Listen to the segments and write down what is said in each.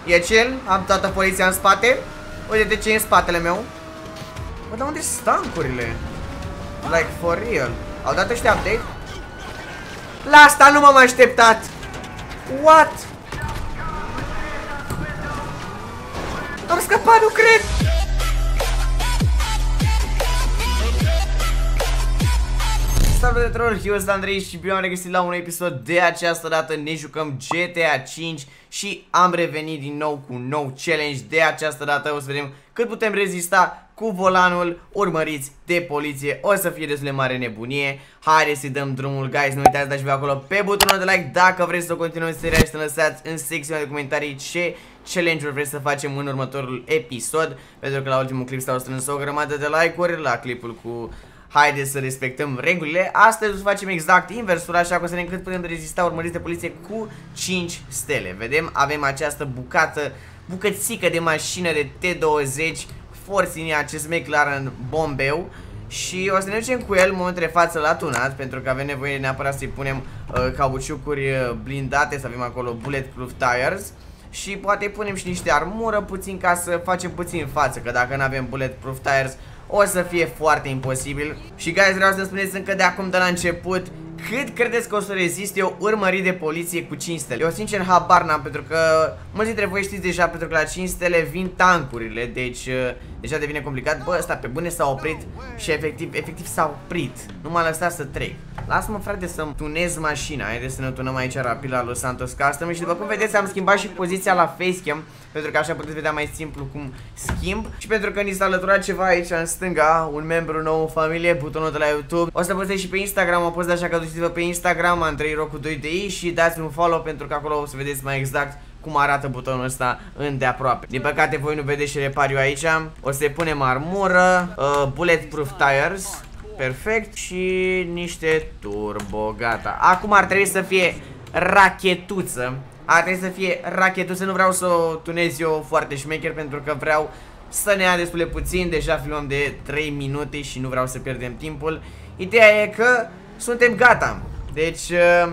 E chill, am toată poliția în spate. Uite-te ce e în spatele meu. Bă, dar unde sunt tancurile? Like, for real. Au dat ăștia update? La asta nu m-am așteptat. What? Am scăpat, nu cred. Salut de troll, eu sunt Andrei și bine am regăsit la un episod. De această dată ne jucăm GTA 5 și am revenit din nou cu un nou challenge. De această dată o să vedem cât putem rezista cu volanul urmăriți de poliție. O să fie destul de mare nebunie. Haideți să-i dăm drumul, guys. Nu uitați să dați acolo pe butonul de like dacă vreți să continuăm seria și să lăsați în secțiunea de comentarii ce challenge-uri vreți să facem în următorul episod. Pentru că la ultimul clip s-au strâns o grămadă de like-uri la clipul cu haideți să respectăm regulile. Astăzi o să facem exact inversul, așa că o să vedem cât putem rezista urmăriți de poliție cu 5 stele. Vedem, avem această bucățică de mașină de T20 Force în acest McLaren bombeu. Și o să ne ducem cu el în momentul de față la tunat, pentru că avem nevoie neapărat să-i punem cauciucuri blindate, să avem acolo bulletproof tires. Și poate punem și niște armură puțin ca să facem puțin față, că dacă nu avem bulletproof tires o să fie foarte imposibil. Și guys, vreau să-mi spuneți încă de acum de la început cât credeți că o să reziste o urmărire de poliție cu 5 stele. Eu sincer habar n-am, pentru că mulți dintre voi știți deja, pentru că la 5 stele vin tancurile. Deci deja devine complicat. Bă, ăsta pe bune s-a oprit și efectiv s-a oprit. Nu m-a lăsat să trec. Lasă-mă, frate, să-mi tunez mașina. Haideți să ne tunăm aici rapid la Los Santos Custom. Și după cum vedeți am schimbat și poziția la facecam, pentru că așa puteți vedea mai simplu cum schimb. Și pentru că ni s-a alăturat ceva aici în stânga, un membru nou în familie, butonul de la YouTube. O să postez și pe Instagram, o post așa că duceți-vă pe Instagram, Andrei Ro cu 2DI, și dați un follow pentru că acolo o să vedeți mai exact cum arată butonul ăsta îndeaproape. Din păcate voi nu vedeți ce repar eu aici. O să-i punem armură, bulletproof tires, perfect, și niște turbo, gata. Acum ar trebui să fie rachetuță. Ar trebui să fie rachetuță, nu vreau să o tunez eu foarte șmecher, pentru că vreau să ne ia destul de puțin. Deja filmăm de 3 minute și nu vreau să pierdem timpul. Ideea e că suntem gata. Deci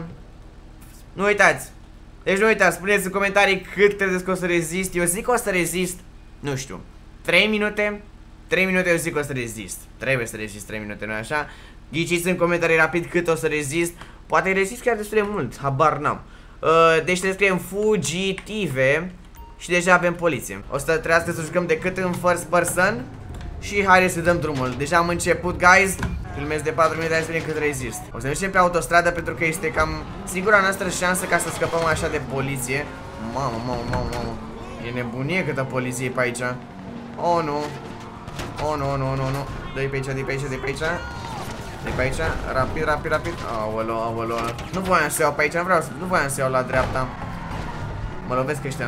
nu uitați. Deci nu uitați, spuneți în comentarii cât credeți că o să rezist. Eu zic că o să rezist, nu știu, 3 minute. 3 minute eu zic că o să rezist. Trebuie să rezist 3 minute, nu așa? Ghiciți în comentarii rapid cât o să rezist. Poate rezist chiar destul de mult, habar n-am. Deci trebuie să scriem fugitive. Și deja avem poliție. O să trebuiască să jucăm decât în first person. Și haideți să dăm drumul. Deja am început, guys. Filmez de 4 minute, hai să vedem cât rezist. O să mergem pe autostradă, pentru că este cam singura noastră șansă ca să scăpăm așa de poliție. Mamă. E nebunie câtă poliție e pe aici. Oh, nu. Oh, nu. Dă-i pe aici, dă-i pe aici. Dă-i pe aici, rapid. Aoleo. Nu voiam să iau pe aici, nu voiam să iau la dreapta. Mă lovesc ăștia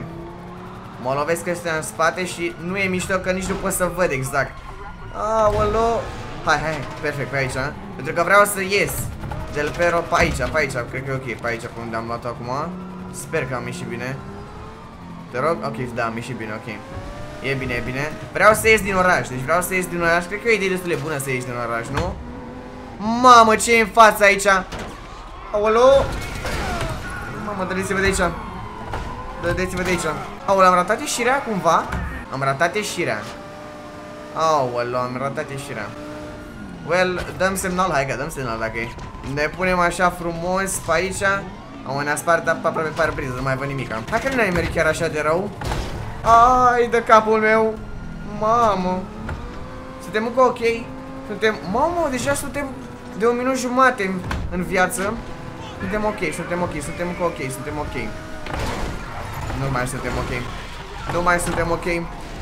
în spate. Și nu e mișto că nici nu pot să văd exact. Aoleo. Hai, perfect, pe aici. Pentru că vreau să ies del Pero pe aici, cred că e ok. Pe aici, pe unde am luat-o acum. Sper că am ieșit bine. Te rog, ok, da, am ieșit bine, ok. E bine. Vreau să ies din oraș, cred că e o idee destul de bună să ieși din oraș, nu? Mamă, ce e în fața aici? Aoleo. Mamă, dădeți-vă de aici. Aoleu, am ratat ieșirea cumva? Am ratat ieșirea. Well, dăm semnal, hai că dăm semnal dacă e. Ne punem așa frumos pe aici. Ne-a spart aproape parbriză, nu mai văd nimica. Hai că nu ne merg chiar așa de rău. Ai de capul meu. Mamă. Suntem încă ok. Mamă, deja suntem de 1 minut jumate în viață. Suntem ok. Nu mai suntem ok.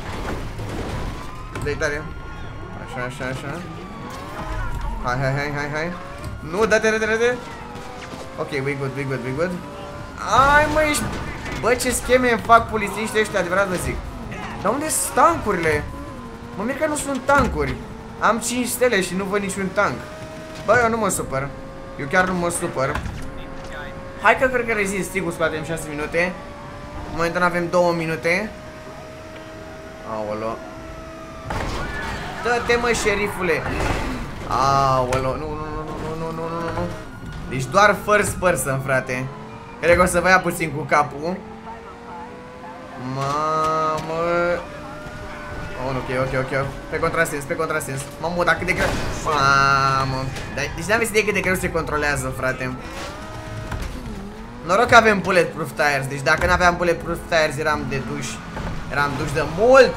Dă-i tare. Așa. Hai. Nu, dă-te rede. Ok, we good. Ai, mă, ești... Bă, ce scheme îmi fac polițiștii ăștia, adevărat vă zic. Dar unde sunt tancurile? Mă mir că nu sunt tancuri. Am 5 stele și nu văd niciun tank. Bă, eu nu mă supăr. Eu chiar nu mă supăr. Hai că cred că rezist, sigur, scoatem 6 minute. Momentan avem 2 minute. Aoleo. Dă-te, mă, șerifule. Aoleo, nu. Deci doar first person, frate. Cred că o să vă ia puțin cu capul. Mamă. Oh, ok. Pe contrasens. Mamă, dar cât de greu. Mamă. Deci n-aveți idee cât de greu se controlează, frate. Noroc că avem bulletproof tires. Deci dacă n-aveam bulletproof tires eram de duș. Eram duș de mult.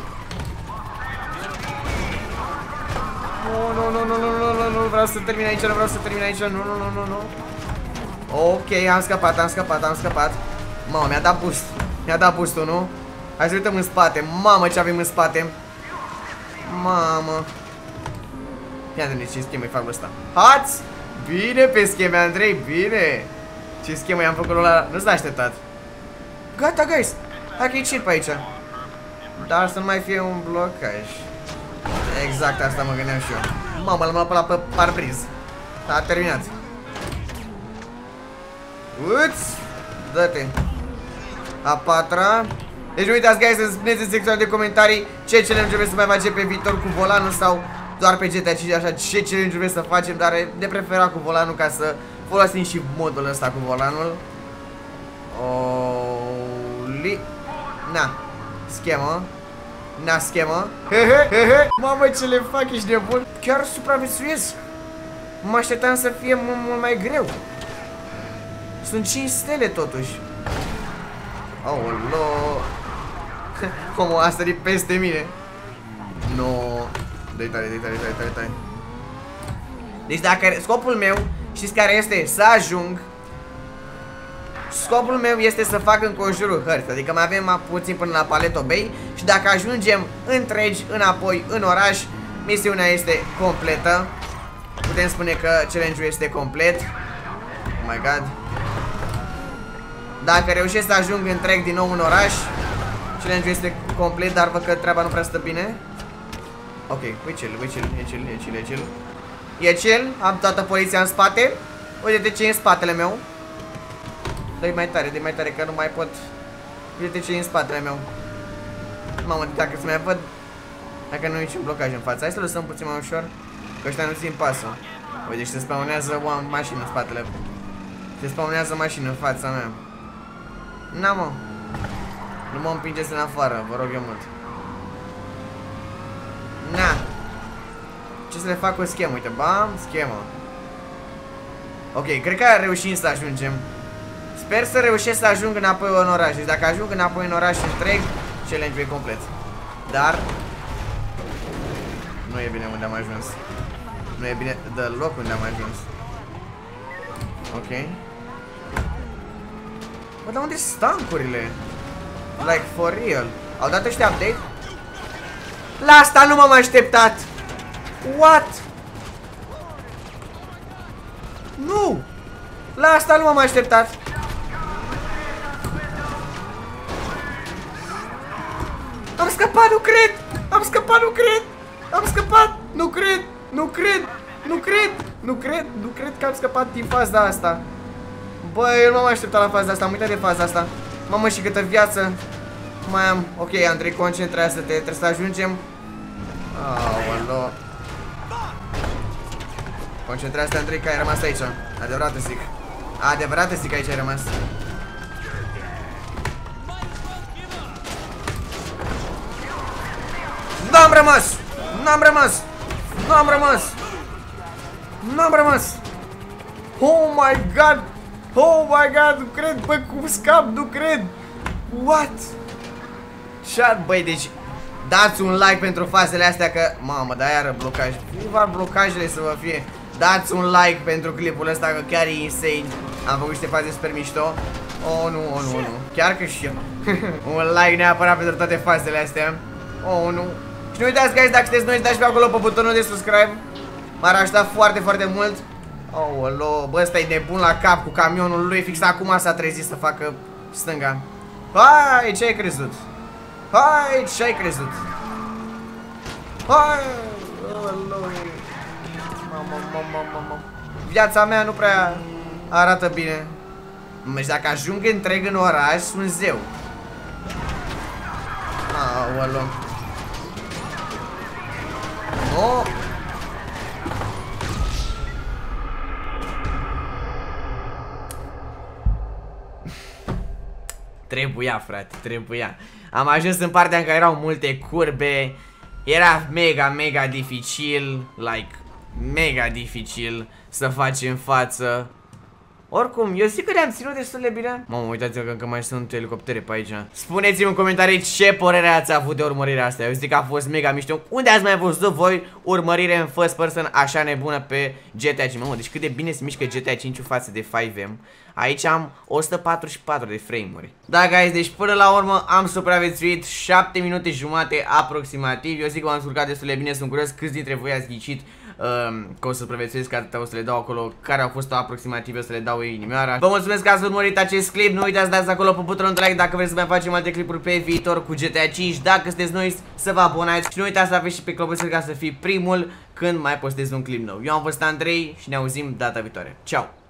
Nu, vreau să termin aici, nu. Ok, am scăpat. Mamă, mi-a dat boost-ul, nu? Hai să uităm în spate. Mamă, ce avem în spate. Mamă. Ia de ce schemă-i fac ăsta. Hați! Bine pe scheme, Andrei, bine. Ce schemă i-am făcut ăla. Nu s-a așteptat. Gata, guys. Hai că e chill pe aici. Dar să nu mai fie un blocaj. Exact asta mă gândeam și eu. Mamă, l-am luat pe la pe parbriz. S-a terminat. Uți! Dă-te. A patra. Deci nu uitați, guys, să spuneți în secțiunea de comentarii ce challenge vreți să mai facem pe viitor cu volanul sau doar pe GTA 5, așa, ce challenge vreți să facem, dar de preferat cu volanul ca să folosim și modul ăsta cu volanul. Oli. Na. Schemă. Na, schemă. Mamă, ce le fac, ești nebun. Chiar supraviețuiesc. Mă așteptam să fie mult mai greu. Sunt 5 stele totuși. Aolo. Omul a sărit peste mine. No. Dă-i tare. Deci dacă scopul meu, știți care este? Să ajung. Scopul meu este să fac înconjurul hărții. Adică mai avem puțin până la Paleto Bay. Și dacă ajungem întregi înapoi în oraș, misiunea este completă. Putem spune că challenge-ul este complet. Oh my god. Dacă reușesc să ajung întreg din nou în oraș, challenge-ul este complet, dar văd că treaba nu prea stă bine. Ok, e chill. E chill, am toată poliția în spate. Uite-te ce e în spatele meu. Dă-i mai tare, că nu mai pot. Uite-te ce e în spatele meu. Mamă, dacă se mai văd. Dacă nu e niciun blocaj în față. Hai să lăsăm puțin mai ușor, că ăștia nu țin pasul. Uite, și se spawnează o mașină în spatele. Se spawnează mașină în fața mea. Na, mă. Nu mă împingeți în afară, vă rog eu mult. Na. Ce să le fac cu schemă? Uite, bam, schemă. Ok, cred că reușim să ajungem. Sper să reușesc să ajung înapoi în oraș. Deci dacă ajung înapoi în oraș întreg, challenge-ul e complet. Dar nu e bine unde am ajuns. Nu e bine deloc unde am ajuns. Ok. Bă, dar unde sunt tankurile? Like, for real. Au dat ăștia update? La asta nu m-am așteptat. What? Nu. La asta nu m-am așteptat. Am scăpat, nu cred. Nu cred că am scăpat din faza asta. Bă, eu nu m-am așteptat la faza asta. Am uitat de faza asta. Mamă, și câtă viață mai am. Ok, Andrei, concentrează-te. Trebuie să ajungem. Aoleo. Concentrează-te, Andrei, că ai rămas aici. Adevărat să zic că aici ai rămas. N-am rămas. Oh my god. Nu cred, bă, cum scap, nu cred. What? Băi, deci dați un like pentru fazele astea, că mamă, dar iară blocaj. Var blocajele să vă fie. Dați un like pentru clipul ăsta, că chiar e insane. Am făcut niște faze super mișto. Oh, nu. Chiar că și eu. Un like neapărat pentru toate fazele astea. Oh, nu. Și nu uitați, guys, dacă sunteți noi, dați pe acolo pe butonul de subscribe. M-ar ajuta foarte, foarte mult. Aoleo, bă, ăsta e nebun la cap cu camionul lui. Fix acum s-a trezit să facă stânga. Hai, ce ai crezut? Hai! Mamă. Viața mea nu prea arată bine. Deci dacă ajung întreg în oraș, sunt zeu. Aoleu. No. Trebuia, frate, trebuia. Am ajuns în partea în care erau multe curbe. Era mega dificil, like, mega dificil să facem față. Oricum, eu zic că le-am ținut destul de bine. Mamă, uitați-vă că încă mai sunt elicoptere pe aici. Spuneți-mi în comentarii ce părere ați avut de urmărirea asta. Eu zic că a fost mega mișto. Unde ați mai văzut voi urmărire în first person așa nebună pe GTA 5? Mamă, deci cât de bine se mișcă GTA 5 față de 5M. Aici am 144 de frame-uri. Da, guys, deci până la urmă am supraviețuit 7 minute jumate aproximativ. Eu zic că m-am descurcat destul de bine. Sunt curios câți dintre voi ați ghicit că o să supraviețuiesc, că atâta o să le dau acolo care au fost aproximativ, o să le dau ei inimioara. Vă mulțumesc că ați urmărit acest clip. Nu uitați să dați acolo pe butonul de like dacă vreți să mai facem alte clipuri pe viitor cu GTA 5. Dacă sunteți noi, să vă abonați și nu uitați să aveți și pe clopoțel ca să fii primul când mai postez un clip nou. Eu am fost Andrei și ne auzim data viitoare. Ciao!